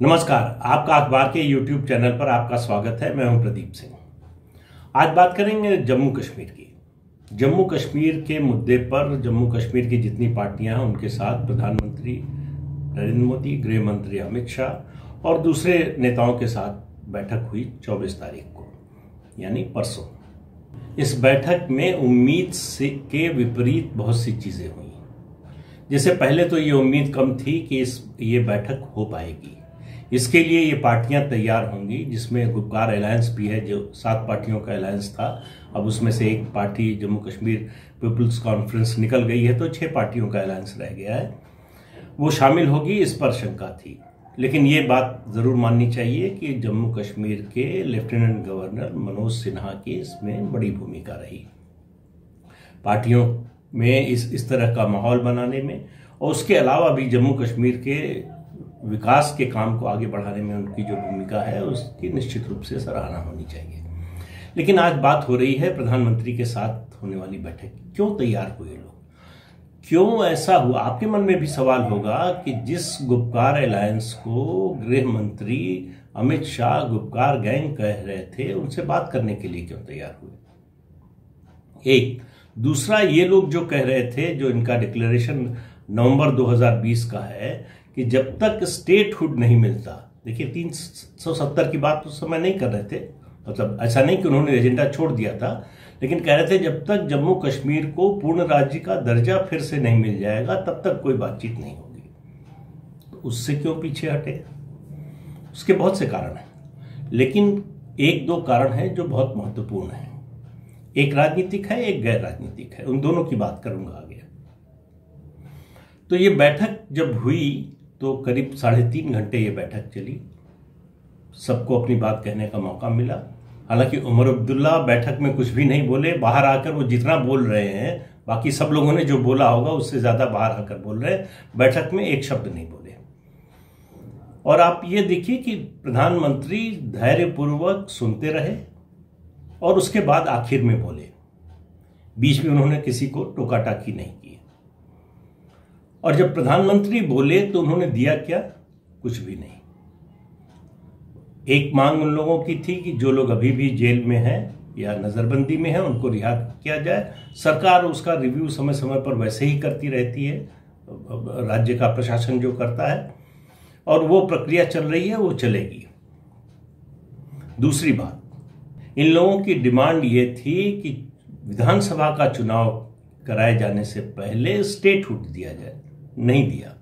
नमस्कार, आपका अखबार के YouTube चैनल पर आपका स्वागत है। मैं हूं प्रदीप सिंह। आज बात करेंगे जम्मू कश्मीर की। जम्मू कश्मीर के मुद्दे पर जम्मू कश्मीर की जितनी पार्टियां हैं उनके साथ प्रधानमंत्री नरेंद्र मोदी, गृह मंत्री अमित शाह और दूसरे नेताओं के साथ बैठक हुई 24 तारीख को, यानी परसों। इस बैठक में उम्मीद के विपरीत बहुत सी चीजें हुई। जैसे पहले तो ये उम्मीद कम थी कि ये बैठक हो पाएगी। इसके लिए ये पार्टियां तैयार होंगी, जिसमें गुपकार अलायंस भी है, जो 7 पार्टियों का अलायंस था। अब उसमें से एक party Jammu Kashmir People's Conference निकल गई है, तो 6 पार्टियों का अलायंस रह गया है। वो शामिल होगी, इस पर शंका थी। लेकिन ये बात जरूर माननी चाहिए कि जम्मू कश्मीर के लेफ्टिनेंट गवर्नर मनोज सिन्हा की इसमें बड़ी भूमिका रही, पार्टियों में इस तरह का माहौल बनाने में। और उसके अलावा भी जम्मू कश्मीर के विकास के काम को आगे बढ़ाने में उनकी जो भूमिका है उसकी निश्चित रूप से सराहना होनी चाहिए। लेकिन आज बात हो रही है प्रधानमंत्री के साथ होने वाली बैठक। क्यों तैयार हुए लोग, क्यों ऐसा हुआ? आपके मन में भी सवाल होगा कि जिस गुपकार अलायंस को गृह मंत्री अमित शाह गुपकार गैंग कह रहे थे, उनसे बात करने के लिए क्यों तैयार हुए? एक दूसरा, ये लोग जो कह रहे थे, जो इनका डिक्लेरेशन नवंबर 2020 का है कि जब तक स्टेटहुड नहीं मिलता, देखिए 370 की बात उस समय नहीं कर रहे थे, मतलब ऐसा नहीं कि उन्होंने एजेंडा छोड़ दिया था, लेकिन कह रहे थे जब तक जम्मू कश्मीर को पूर्ण राज्य का दर्जा फिर से नहीं मिल जाएगा तब तक कोई बातचीत नहीं होगी। तो उससे क्यों पीछे हटे? उसके बहुत से कारण हैं, लेकिन 1-2 कारण हैं जो बहुत महत्वपूर्ण हैं। एक राजनीतिक है, एक गैर राजनीतिक है। उन दोनों की बात करूंगा आगे। तो ये बैठक जब हुई तो करीब 3.5 घंटे ये बैठक चली। सबको अपनी बात कहने का मौका मिला। हालांकि उमर अब्दुल्ला बैठक में कुछ भी नहीं बोले। बाहर आकर वो जितना बोल रहे हैं, बाकी सब लोगों ने जो बोला होगा उससे ज्यादा बाहर आकर बोल रहे हैं। बैठक में एक शब्द नहीं बोले। और आप ये देखिए कि प्रधानमंत्री धैर्यपूर्वक सुनते रहे और उसके बाद आखिर में बोले। बीच में उन्होंने किसी को टोका टाकी नहीं की। और जब प्रधानमंत्री बोले तो उन्होंने दिया क्या? कुछ भी नहीं। एक मांग उन लोगों की थी कि जो लोग अभी भी जेल में हैं या नजरबंदी में हैं उनको रिहा किया जाए। सरकार उसका रिव्यू समय समय पर वैसे ही करती रहती है, राज्य का प्रशासन जो करता है, और वो प्रक्रिया चल रही है, वो चलेगी। दूसरी बात, इन लोगों की डिमांड ये थी कि विधानसभा का चुनाव कराए जाने से पहले स्टेटहुड दिया जाए। नहीं दिया।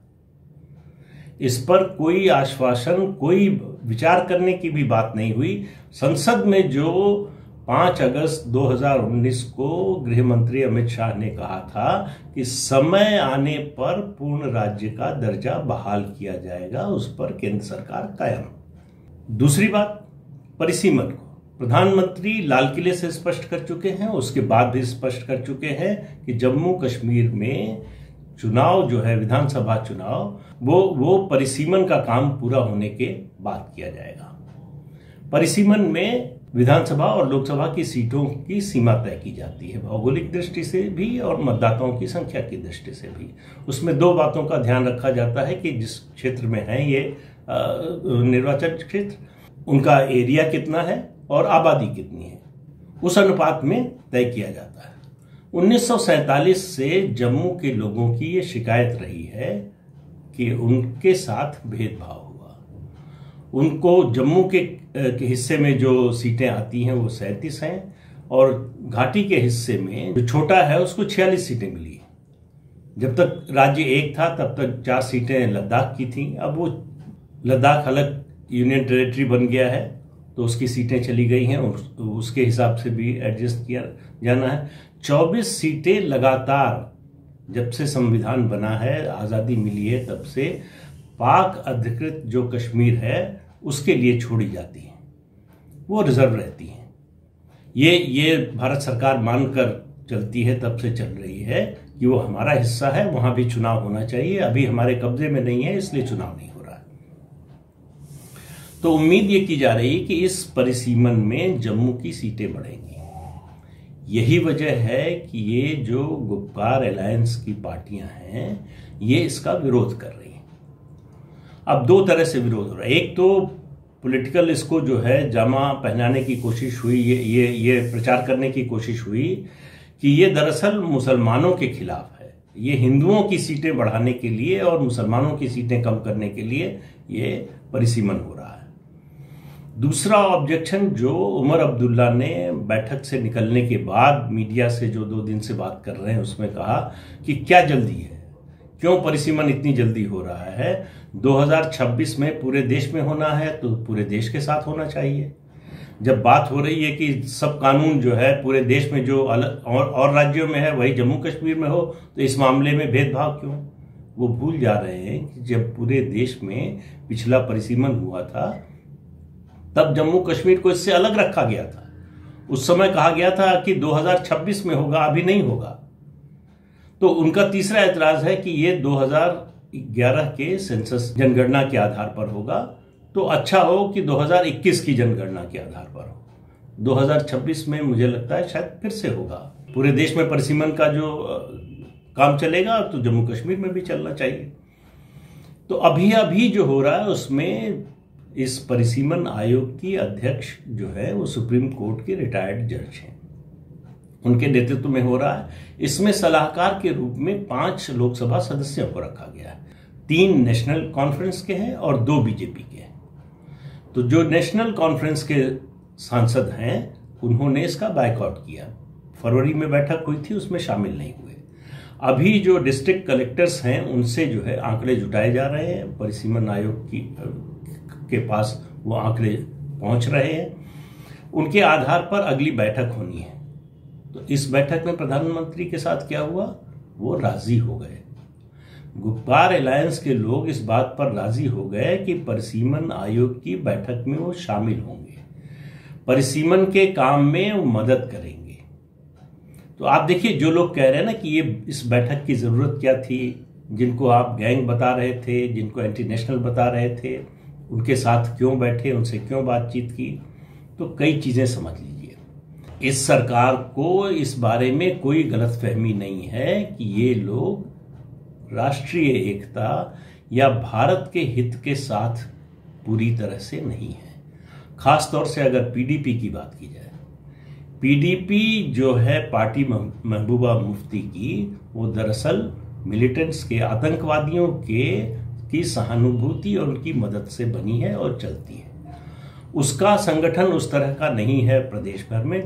इस पर कोई आश्वासन, कोई विचार करने की भी बात नहीं हुई। संसद में जो 5 अगस्त 2019 को गृह मंत्री अमित शाह ने कहा था कि समय आने पर पूर्ण राज्य का दर्जा बहाल किया जाएगा, उस पर केंद्र सरकार कायम। दूसरी बात, परिसीमन को प्रधानमंत्री लाल किले से स्पष्ट कर चुके हैं, उसके बाद भी स्पष्ट कर चुके हैं कि जम्मू कश्मीर में चुनाव जो है, विधानसभा चुनाव, वो परिसीमन का काम पूरा होने के बाद किया जाएगा। परिसीमन में विधानसभा और लोकसभा की सीटों की सीमा तय की जाती है, भौगोलिक दृष्टि से भी और मतदाताओं की संख्या की दृष्टि से भी। उसमें 2 बातों का ध्यान रखा जाता है कि जिस क्षेत्र में है ये निर्वाचन क्षेत्र, उनका एरिया कितना है और आबादी कितनी है, उस अनुपात में तय किया जाता है। 1947 से जम्मू के लोगों की ये शिकायत रही है कि उनके साथ भेदभाव हुआ। उनको जम्मू के हिस्से में जो सीटें आती हैं वो 37 हैं, और घाटी के हिस्से में जो छोटा है उसको 46 सीटें मिली। जब तक राज्य एक था तब तक 4 सीटें लद्दाख की थी। अब वो लद्दाख अलग यूनियन टेरिटरी बन गया है, तो उसकी सीटें चली गई हैं, उसके हिसाब से भी एडजस्ट किया जाना है। 24 सीटें लगातार जब से संविधान बना है, आजादी मिली है, तब से पाक अधिकृत जो कश्मीर है उसके लिए छोड़ी जाती हैं, वो रिजर्व रहती हैं। ये भारत सरकार मानकर चलती है, तब से चल रही है कि वो हमारा हिस्सा है, वहां भी चुनाव होना चाहिए। अभी हमारे कब्जे में नहीं है, इसलिए चुनाव नहीं हो रहा है। तो उम्मीद ये की जा रही कि इस परिसीमन में जम्मू की सीटें बढ़ेंगी। यही वजह है कि ये जो गुपकार अलायंस की पार्टियां हैं, ये इसका विरोध कर रही हैं। अब दो तरह से विरोध हो रहा है। एक तो पॉलिटिकल इसको जो है जामा पहनाने की कोशिश हुई, ये प्रचार करने की कोशिश हुई कि ये दरअसल मुसलमानों के खिलाफ है, ये हिंदुओं की सीटें बढ़ाने के लिए और मुसलमानों की सीटें कम करने के लिए ये परिसीमन हो रहा है। दूसरा ऑब्जेक्शन जो उमर अब्दुल्ला ने बैठक से निकलने के बाद मीडिया से जो 2 दिन से बात कर रहे हैं उसमें कहा कि क्या जल्दी है, क्यों परिसीमन इतनी जल्दी हो रहा है, 2026 में पूरे देश में होना है तो पूरे देश के साथ होना चाहिए। जब बात हो रही है कि सब कानून जो है पूरे देश में जो अलग और राज्यों में है वही जम्मू कश्मीर में हो, तो इस मामले में भेदभाव क्यों? वो भूल जा रहे हैं कि जब पूरे देश में पिछला परिसीमन हुआ था तब जम्मू कश्मीर को इससे अलग रखा गया था। उस समय कहा गया था कि 2026 में होगा, अभी नहीं होगा। तो उनका तीसरा एतराज है कि ये 2011 के सेंसस जनगणना के आधार पर होगा, तो अच्छा हो कि 2021 की जनगणना के आधार पर हो। 2026 में मुझे लगता है शायद फिर से होगा। पूरे देश में परिसीमन का जो काम चलेगा तो जम्मू कश्मीर में भी चलना चाहिए। तो अभी जो हो रहा है उसमें इस परिसीमन आयोग की अध्यक्ष जो है वो सुप्रीम कोर्ट के रिटायर्ड जज हैं, उनके नेतृत्व में हो रहा है। इसमें सलाहकार के रूप में 5 लोकसभा सदस्यों को रखा गया है, 3 नेशनल कॉन्फ्रेंस के हैं और 2 बीजेपी के हैं। तो जो नेशनल कॉन्फ्रेंस के सांसद हैं उन्होंने इसका बायकॉट किया। फरवरी में बैठक हुई थी, उसमें शामिल नहीं हुए। अभी जो डिस्ट्रिक्ट कलेक्टर्स हैं उनसे जो है आंकड़े जुटाए जा रहे हैं, परिसीमन आयोग के पास वो आंकड़े पहुंच रहे हैं, उनके आधार पर अगली बैठक होनी है। तो इस बैठक में प्रधानमंत्री के साथ क्या हुआ, वो राजी हो गए। गुप्कार अलायंस के लोग इस बात पर राजी हो गए कि परिसीमन आयोग की बैठक में वो शामिल होंगे, परिसीमन के काम में वो मदद करेंगे। तो आप देखिए, जो लोग कह रहे हैं ना कि ये इस बैठक की जरूरत क्या थी, जिनको आप गैंग बता रहे थे, जिनको एंटी नेशनल बता रहे थे, उनके साथ क्यों बैठे, उनसे क्यों बातचीत की, तो कई चीजें समझ लीजिए। इस सरकार को इस बारे में कोई गलतफहमी नहीं है कि ये लोग राष्ट्रीय एकता या भारत के हित के साथ पूरी तरह से नहीं है। खास तौर से अगर पीडीपी की बात की जाए, पीडीपी जो है पार्टी महबूबा मुफ्ती की, वो दरअसल मिलिटेंट्स के, आतंकवादियों की सहानुभूति और उनकी मदद से बनी है और चलती है। उसका संगठन उस तरह का नहीं है प्रदेश भर में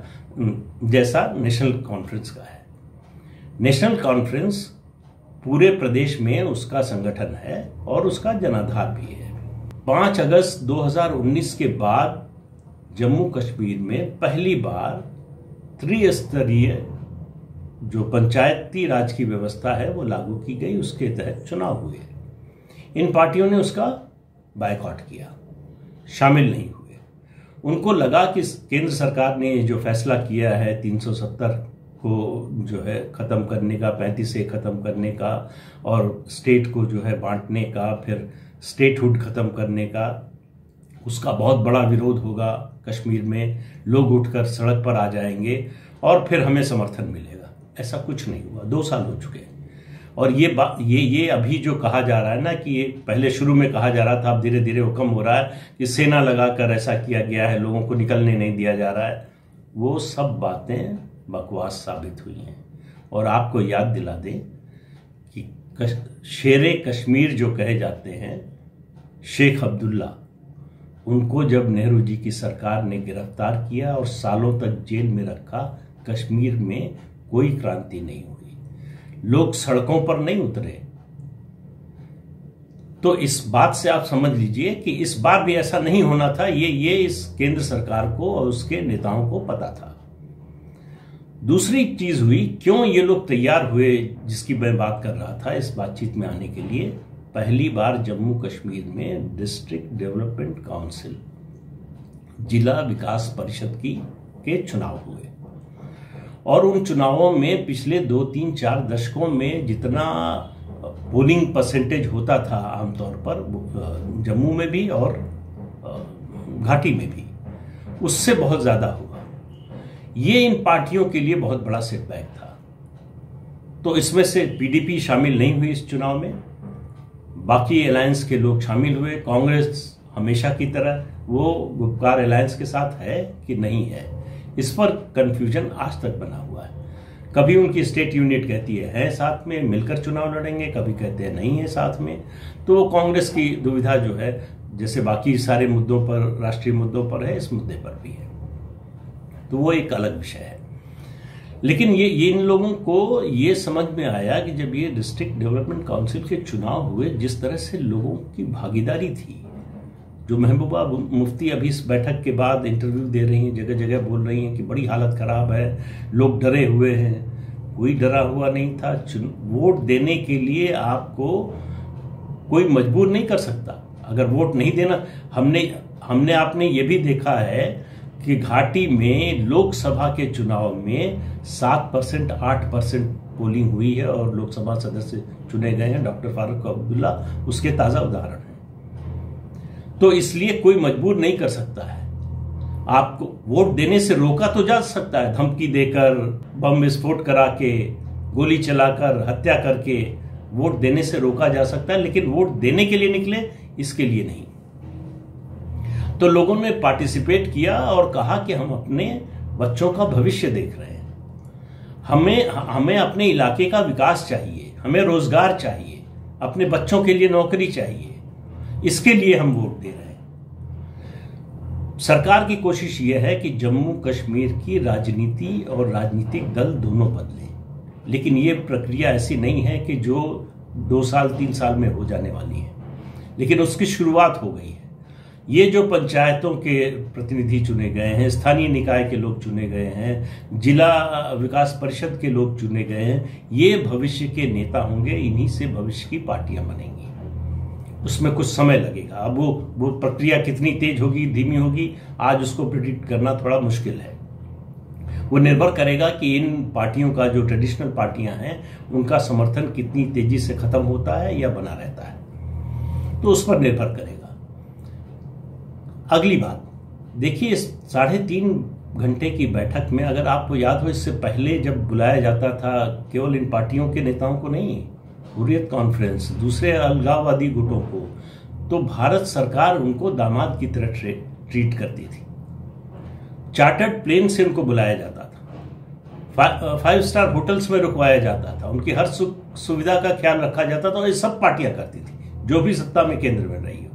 जैसा नेशनल कॉन्फ्रेंस का है। नेशनल कॉन्फ्रेंस पूरे प्रदेश में उसका संगठन है और उसका जनाधार भी है। 5 अगस्त 2019 के बाद जम्मू कश्मीर में पहली बार त्रिस्तरीय जो पंचायती राज की व्यवस्था है वो लागू की गई, उसके तहत चुनाव हुए। इन पार्टियों ने उसका बायकॉट किया, शामिल नहीं हुए। उनको लगा कि केंद्र सरकार ने जो फैसला किया है 370 को जो है खत्म करने का, 35 से खत्म करने का और स्टेट को जो है बांटने का, फिर स्टेटहुड खत्म करने का, उसका बहुत बड़ा विरोध होगा कश्मीर में, लोग उठकर सड़क पर आ जाएंगे और फिर हमें समर्थन मिलेगा। ऐसा कुछ नहीं हुआ। 2 साल हो चुके हैं और ये अभी जो कहा जा रहा है ना कि ये पहले शुरू में कहा जा रहा था, अब धीरे धीरे वो कम हो रहा है कि सेना लगाकर ऐसा किया गया है, लोगों को निकलने नहीं दिया जा रहा है, वो सब बातें बकवास साबित हुई हैं। और आपको याद दिला दें कि शेरे कश्मीर जो कहे जाते हैं शेख अब्दुल्ला, उनको जब नेहरू जी की सरकार ने गिरफ्तार किया और सालों तक जेल में रखा, कश्मीर में कोई क्रांति नहीं हुई, लोग सड़कों पर नहीं उतरे। तो इस बात से आप समझ लीजिए कि इस बार भी ऐसा नहीं होना था। ये इस केंद्र सरकार को और उसके नेताओं को पता था। दूसरी चीज हुई, क्यों ये लोग तैयार हुए, जिसकी मैं बात कर रहा था इस बातचीत में आने के लिए। पहली बार जम्मू कश्मीर में डिस्ट्रिक्ट डेवलपमेंट काउंसिल, जिला विकास परिषद के चुनाव हुए और उन चुनावों में पिछले 2, 3, 4 दशकों में जितना पोलिंग परसेंटेज होता था आमतौर पर जम्मू में भी और घाटी में भी, उससे बहुत ज्यादा हुआ। ये इन पार्टियों के लिए बहुत बड़ा सेटबैक था। तो इसमें से पीडीपी शामिल नहीं हुई इस चुनाव में, बाकी अलायंस के लोग शामिल हुए। कांग्रेस हमेशा की तरह वो गुपकार अलायंस के साथ है कि नहीं है, इस पर कंफ्यूजन आज तक बना हुआ है। कभी उनकी स्टेट यूनिट कहती है साथ में मिलकर चुनाव लड़ेंगे, कभी कहते हैं नहीं है साथ में। तो कांग्रेस की दुविधा जो है, जैसे बाकी सारे मुद्दों पर, राष्ट्रीय मुद्दों पर है, इस मुद्दे पर भी है, तो वो एक अलग विषय है। लेकिन ये इन लोगों को ये समझ में आया कि जब ये डिस्ट्रिक्ट डेवलपमेंट काउंसिल के चुनाव हुए, जिस तरह से लोगों की भागीदारी थी, जो महबूबा मुफ्ती अभी इस बैठक के बाद इंटरव्यू दे रही हैं, जगह जगह बोल रही हैं कि बड़ी हालत खराब है, लोग डरे हुए हैं। कोई डरा हुआ नहीं था। वोट देने के लिए आपको कोई मजबूर नहीं कर सकता। अगर वोट नहीं देना, हमने आपने ये भी देखा है कि घाटी में लोकसभा के चुनाव में 7% 8% पोलिंग हुई है और लोकसभा सदस्य चुने गए हैं। डॉक्टर फारूक अब्दुल्ला उसके ताजा उदाहरण हैं। तो इसलिए कोई मजबूर नहीं कर सकता है। आपको वोट देने से रोका तो जा सकता है, धमकी देकर, बम विस्फोट करा के, गोली चलाकर, हत्या करके वोट देने से रोका जा सकता है, लेकिन वोट देने के लिए निकले, इसके लिए नहीं। तो लोगों ने पार्टिसिपेट किया और कहा कि हम अपने बच्चों का भविष्य देख रहे हैं, हमें अपने इलाके का विकास चाहिए, हमें रोजगार चाहिए, अपने बच्चों के लिए नौकरी चाहिए, इसके लिए हम वोट दे रहे हैं। सरकार की कोशिश यह है कि जम्मू कश्मीर की राजनीति और राजनीतिक दल दोनों बदलें, लेकिन यह प्रक्रिया ऐसी नहीं है कि जो 2 साल 3 साल में हो जाने वाली है, लेकिन उसकी शुरुआत हो गई है। ये जो पंचायतों के प्रतिनिधि चुने गए हैं, स्थानीय निकाय के लोग चुने गए हैं, जिला विकास परिषद के लोग चुने गए हैं, ये भविष्य के नेता होंगे, इन्हीं से भविष्य की पार्टियां बनेंगी। उसमें कुछ समय लगेगा। अब वो प्रक्रिया कितनी तेज होगी, धीमी होगी, आज उसको प्रेडिक्ट करना थोड़ा मुश्किल है। वो निर्भर करेगा कि इन पार्टियों का, जो ट्रेडिशनल पार्टियां हैं, उनका समर्थन कितनी तेजी से खत्म होता है या बना रहता है, तो उस पर निर्भर करेगा। अगली बात देखिए, 3.5 घंटे की बैठक में, अगर आपको याद हो, इससे पहले जब बुलाया जाता था केवल इन पार्टियों के नेताओं को नहीं, हुर्रियत कॉन्फ्रेंस, दूसरे अलगाववादी गुटों को, तो भारत सरकार उनको दामाद की तरह ट्रीट करती थी। चार्टर्ड प्लेन से उनको बुलाया जाता था, 5 स्टार होटल्स में रुकवाया जाता था, उनकी हर सुख सुविधा का ख्याल रखा जाता था, और ये सब पार्टियां करती थी, जो भी सत्ता में केंद्र में रही हो।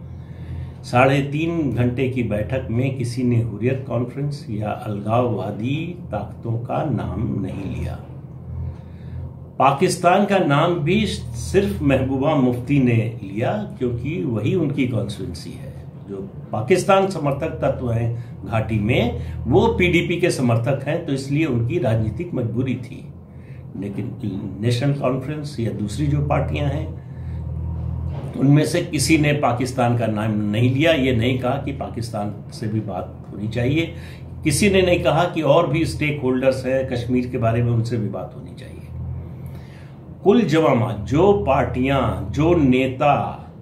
3.5 घंटे की बैठक में किसी ने हुर्रियत कॉन्फ्रेंस या अलगाववादी ताकतों का नाम नहीं लिया। पाकिस्तान का नाम भी सिर्फ महबूबा मुफ्ती ने लिया, क्योंकि वही उनकी कॉन्स्टिट्यूंसी है। जो पाकिस्तान समर्थक तत्व हैं घाटी में, वो पीडीपी के समर्थक हैं, तो इसलिए उनकी राजनीतिक मजबूरी थी। लेकिन नेशनल कॉन्फ्रेंस या दूसरी जो पार्टियां हैं, उनमें से किसी ने पाकिस्तान का नाम नहीं लिया। ये नहीं कहा कि पाकिस्तान से भी बात होनी चाहिए, किसी ने नहीं कहा कि और भी स्टेक होल्डर्स हैं कश्मीर के बारे में, उनसे भी बात होनी चाहिए। कुल जवामा, जो पार्टियां, जो नेता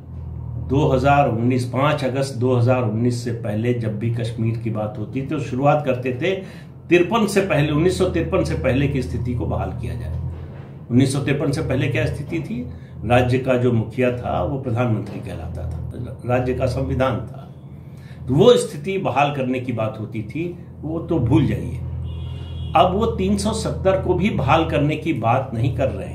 2019 5 अगस्त 2019 से पहले जब भी कश्मीर की बात होती तो शुरुआत करते थे 1953 से पहले की स्थिति को बहाल किया जाए। 1953 से पहले क्या स्थिति थी? राज्य का जो मुखिया था वो प्रधानमंत्री कहलाता था, राज्य का संविधान था, तो वो स्थिति बहाल करने की बात होती थी, वो तो भूल जाइए। अब वो 370 को भी बहाल करने की बात नहीं कर रहे हैं।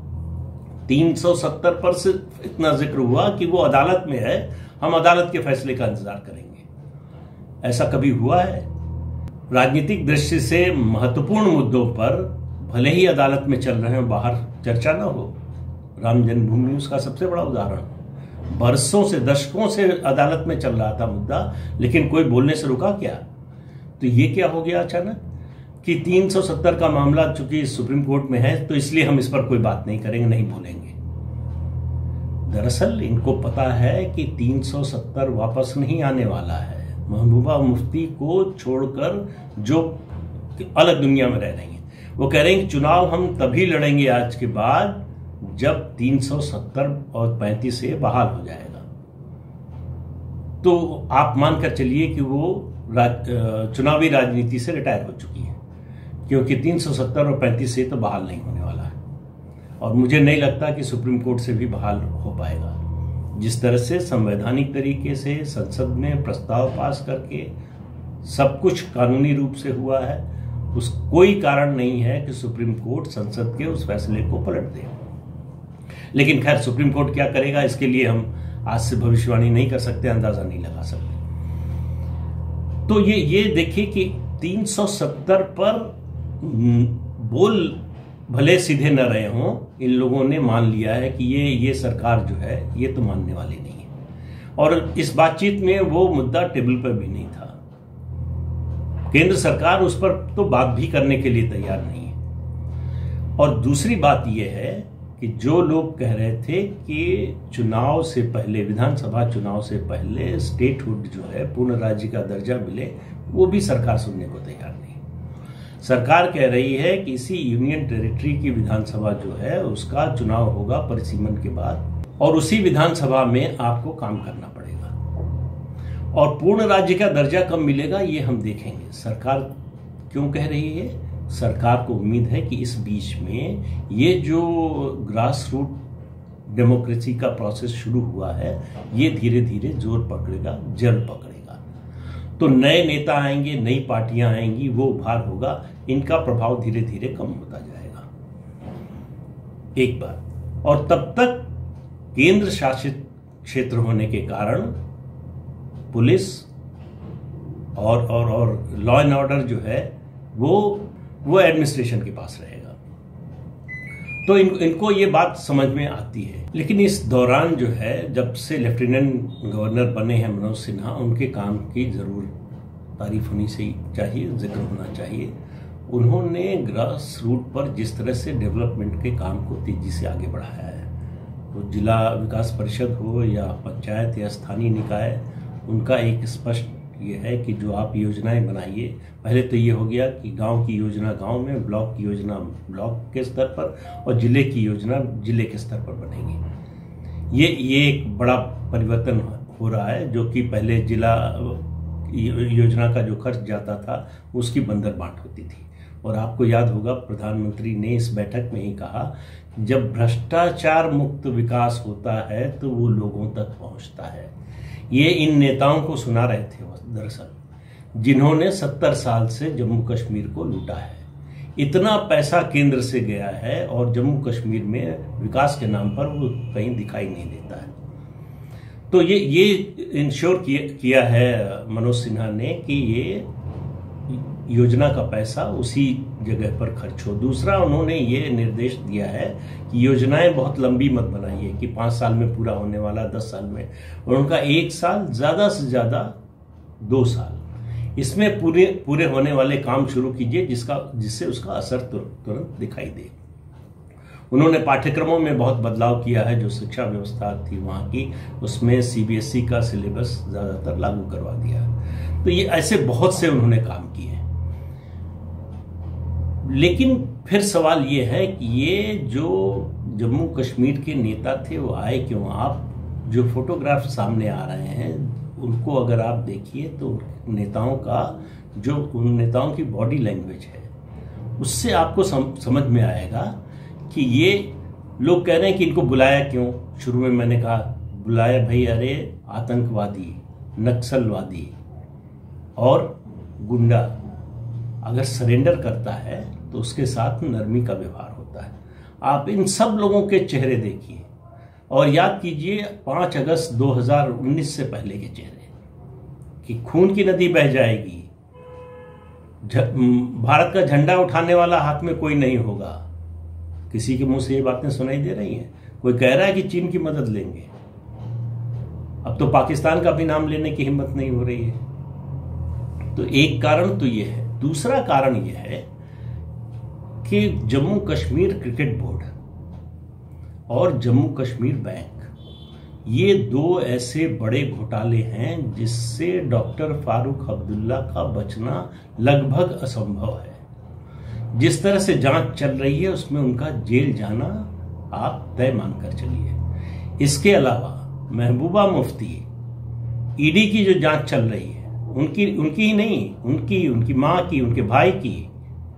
370 पर सिर्फ इतना जिक्र हुआ कि वो अदालत में है, हम अदालत के फैसले का इंतजार करेंगे। ऐसा कभी हुआ है? राजनीतिक दृष्टि से महत्वपूर्ण मुद्दों पर भले ही अदालत में चल रहे हैं, बाहर चर्चा ना हो। राम जन्मभूमि उसका सबसे बड़ा उदाहरण। बरसों से, दशकों से अदालत में चल रहा था मुद्दा, लेकिन कोई बोलने से रुका क्या? तो ये क्या हो गया अचानक कि 370 का मामला चूंकि सुप्रीम कोर्ट में है तो इसलिए हम इस पर कोई बात नहीं करेंगे, नहीं बोलेंगे। दरअसल इनको पता है कि 370 वापस नहीं आने वाला है। महबूबा मुफ्ती को छोड़कर जो अलग दुनिया में रह रही हैं, वो कह रहे हैं कि चुनाव हम तभी लड़ेंगे आज के बाद जब 370 और 35 से बहाल हो जाएगा। तो आप मानकर चलिए कि वो चुनावी राजनीति से रिटायर हो चुकी है, क्योंकि 370 और 35 से तो बहाल नहीं होने वाला है। और मुझे नहीं लगता कि सुप्रीम कोर्ट से भी बहाल हो पाएगा। जिस तरह से संवैधानिक तरीके से संसद में प्रस्ताव पास करके सब कुछ कानूनी रूप से हुआ है, उस कोई कारण नहीं है कि सुप्रीम कोर्ट संसद के उस फैसले को पलट दे। लेकिन खैर सुप्रीम कोर्ट क्या करेगा इसके लिए हम आज से भविष्यवाणी नहीं कर सकते, अंदाजा नहीं लगा सकते। तो ये देखिए कि 370 पर बोल भले सीधे न रहे हों, इन लोगों ने मान लिया है कि ये सरकार जो है ये तो मानने वाली नहीं है। और इस बातचीत में वो मुद्दा टेबल पर भी नहीं था। केंद्र सरकार उस पर तो बात भी करने के लिए तैयार नहीं है। और दूसरी बात यह है कि जो लोग कह रहे थे कि चुनाव से पहले, विधानसभा चुनाव से पहले स्टेटहुड जो है, पूर्ण राज्य का दर्जा मिले, वो भी सरकार सुनने को तैयार नहीं। सरकार कह रही है कि इसी यूनियन टेरिटरी की विधानसभा जो है उसका चुनाव होगा परिसीमन के बाद, और उसी विधानसभा में आपको काम करना पड़ेगा। और पूर्ण राज्य का दर्जा कब मिलेगा ये हम देखेंगे। सरकार क्यों कह रही है? सरकार को उम्मीद है कि इस बीच में ये जो ग्रास रूट डेमोक्रेसी का प्रोसेस शुरू हुआ है ये धीरे धीरे जोर पकड़ेगा, जड़ पकड़ेगा। तो नए नेता आएंगे, नई पार्टियां आएंगी, वो उभार होगा, इनका प्रभाव धीरे धीरे कम होता जाएगा। एक बात। और तब तक केंद्र शासित क्षेत्र होने के कारण पुलिस और लॉ एंड ऑर्डर जो है वो एडमिनिस्ट्रेशन के पास रहेगा। तो इनको ये बात समझ में आती है। लेकिन इस दौरान जो है, जब से लेफ्टिनेंट गवर्नर बने हैं मनोज सिन्हा, उनके काम की जरूर तारीफ होनी चाहिए, जिक्र होना चाहिए। उन्होंने ग्रास रूट पर जिस तरह से डेवलपमेंट के काम को तेजी से आगे बढ़ाया है, तो जिला विकास परिषद हो या पंचायत या स्थानीय निकाय, उनका एक स्पष्ट ये है कि जो आप योजनाएं बनाइए, पहले तो ये हो गया कि गांव की योजना गांव में, ब्लॉक की योजना ब्लॉक के स्तर पर, और जिले की योजना जिले के स्तर पर बनेगी। ये एक बड़ा परिवर्तन हो रहा है, जो कि पहले जिला योजना का जो खर्च जाता था उसकी बंदर बांट होती थी। और आपको याद होगा प्रधानमंत्री ने इस बैठक में ही कहा, जब भ्रष्टाचार मुक्त विकास होता है तो वो लोगों तक पहुंचता है। ये इन नेताओं को सुना रहे थे दरअसल, जिन्होंने 70 साल से जम्मू कश्मीर को लूटा है। इतना पैसा केंद्र से गया है और जम्मू कश्मीर में विकास के नाम पर वो कहीं दिखाई नहीं देता है। तो ये इंश्योर किया है मनोज सिन्हा ने कि ये योजना का पैसा उसी जगह पर खर्च हो। दूसरा, उन्होंने ये निर्देश दिया है कि योजनाएं बहुत लंबी मत बनाइए कि 5 साल में पूरा होने वाला, 10 साल में, और उनका 1 साल, ज्यादा से ज्यादा 2 साल, इसमें पूरे होने वाले काम शुरू कीजिए जिससे उसका असर तुरंत दिखाई दे। उन्होंने पाठ्यक्रमों में बहुत बदलाव किया है। जो शिक्षा व्यवस्था थी वहां की, उसमें सीबीएसई का सिलेबस ज्यादातर लागू करवा दिया है। तो ये ऐसे बहुत से उन्होंने काम किए। लेकिन फिर सवाल ये है कि ये जो जम्मू कश्मीर के नेता थे वो आए क्यों? आप जो फोटोग्राफ सामने आ रहे हैं उनको अगर आप देखिए तो उन नेताओं की बॉडी लैंग्वेज है, उससे आपको समझ में आएगा कि ये लोग कह रहे हैं कि इनको बुलाया क्यों। शुरू में मैंने कहा बुलाया भाई, अरे आतंकवादी, नक्सलवादी और गुंडा अगर सरेंडर करता है तो उसके साथ नरमी का व्यवहार होता है। आप इन सब लोगों के चेहरे देखिए और याद कीजिए 5 अगस्त 2019 से पहले के चेहरे, कि खून की नदी बह जाएगी, भारत का झंडा उठाने वाला हाथ में कोई नहीं होगा। किसी के मुंह से ये बातें सुनाई दे रही हैं। कोई कह रहा है कि चीन की मदद लेंगे, अब तो पाकिस्तान का भी नाम लेने की हिम्मत नहीं हो रही है। तो एक कारण तो ये है। दूसरा कारण यह है कि जम्मू कश्मीर क्रिकेट बोर्ड और जम्मू कश्मीर बैंक, ये 2 ऐसे बड़े घोटाले हैं जिससे डॉक्टर फारूक अब्दुल्ला का बचना लगभग असंभव है। जिस तरह से जांच चल रही है उसमें उनका जेल जाना आप तय मानकर चलिए। इसके अलावा महबूबा मुफ्ती, ईडी की जो जांच चल रही है, उनकी ही नहीं, उनकी मां की, उनके भाई की,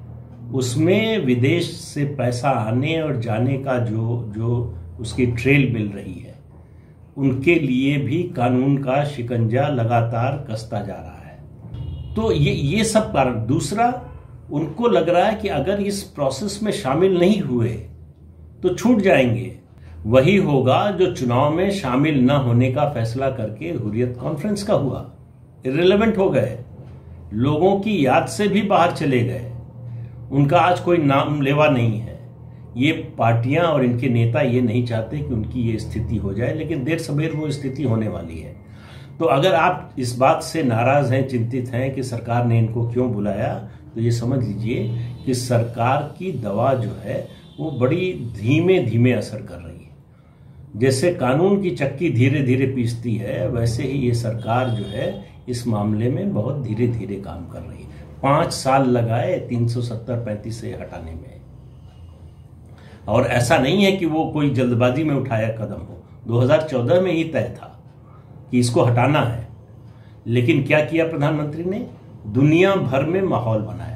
उसमें विदेश से पैसा आने और जाने का जो उसकी ट्रेल मिल रही है, उनके लिए भी कानून का शिकंजा लगातार कसता जा रहा है। तो ये सब कारण। दूसरा, उनको लग रहा है कि अगर इस प्रोसेस में शामिल नहीं हुए तो छूट जाएंगे। वही होगा जो चुनाव में शामिल न होने का फैसला करके हुर्रियत कॉन्फ्रेंस का हुआ। इर्रेलेवेंट हो गए, लोगों की याद से भी बाहर चले गए, उनका आज कोई नाम लेवा नहीं है। ये पार्टियां और इनके नेता ये नहीं चाहते कि उनकी ये स्थिति हो जाए, लेकिन देर सवेर वो स्थिति होने वाली है। तो अगर आप इस बात से नाराज हैं, चिंतित हैं कि सरकार ने इनको क्यों बुलाया, तो ये समझ लीजिए कि सरकार की दवा जो है वो बड़ी धीमे धीमे असर कर रही है। जैसे कानून की चक्की धीरे धीरे पीसती है, वैसे ही ये सरकार जो है इस मामले में बहुत धीरे धीरे काम कर रही है। 5 साल लगाए 370-35 से हटाने में, और ऐसा नहीं है कि वो कोई जल्दबाजी में उठाया कदम हो। 2014 में ही तय था कि इसको हटाना है, लेकिन क्या किया प्रधानमंत्री ने? दुनिया भर में माहौल बनाया,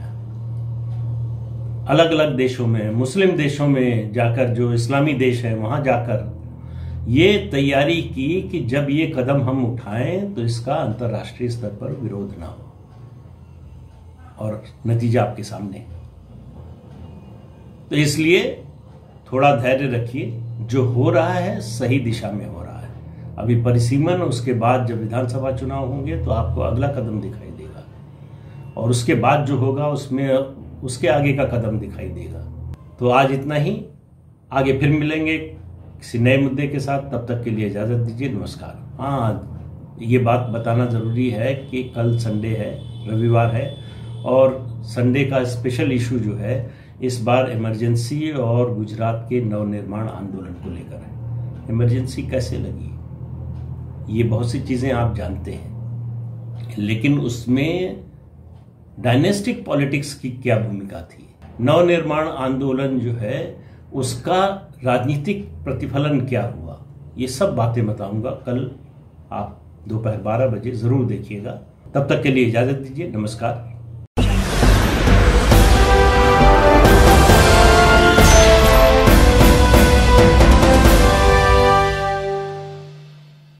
अलग अलग देशों में, मुस्लिम देशों में जाकर, जो इस्लामी देश है वहां जाकर ये तैयारी की कि जब ये कदम हम उठाएं तो इसका अंतर्राष्ट्रीय स्तर पर विरोध ना हो, और नतीजा आपके सामने। तो इसलिए थोड़ा धैर्य रखिए, जो हो रहा है सही दिशा में हो रहा है। अभी परिसीमन, उसके बाद जब विधानसभा चुनाव होंगे तो आपको अगला कदम दिखाई देगा, और उसके बाद जो होगा उसमें उसके आगे का कदम दिखाई देगा। तो आज इतना ही, आगे फिर मिलेंगे किसी नए मुद्दे के साथ। तब तक के लिए इजाजत दीजिए, नमस्कार। हाँ, ये बात बताना जरूरी है कि कल संडे है, रविवार है, और संडे का स्पेशल इशू जो है इस बार इमरजेंसी और गुजरात के नवनिर्माण आंदोलन को लेकर है। इमरजेंसी कैसे लगी, ये बहुत सी चीजें आप जानते हैं, लेकिन उसमें डायनेस्टिक पॉलिटिक्स की क्या भूमिका थी, नवनिर्माण आंदोलन जो है उसका राजनीतिक प्रतिफलन क्या हुआ, ये सब बातें बताऊंगा कल। आप दोपहर 12 बजे जरूर देखिएगा। तब तक के लिए इजाजत दीजिए, नमस्कार।